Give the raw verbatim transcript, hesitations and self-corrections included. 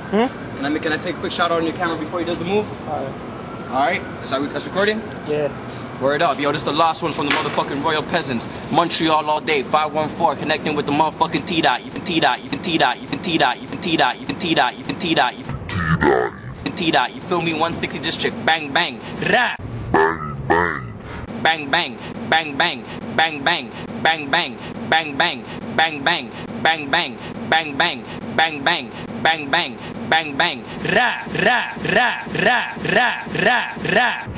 Hmm? Can I make, can I say a quick shout out on your camera before he does the move? Alright. Alright? Is that, that's recording? Yeah. Word up, yo, this the last one from the motherfucking Royal Peasants. Montreal all day, five one four, connecting with the motherfucking T-Dot, even T-Dot, even T-Dot, even T-Dot, even T-Dot, even T-Dot, even T-Dot, even T-Dot, you feel me? one sixty district, bang bang, rah! Bang bang, bang bang, bang bang, bang bang, bang bang, bang bang, bang bang, bang bang, bang bang, bang bang, bang bang, rah, rah, rah, rah, rah, rah, rah.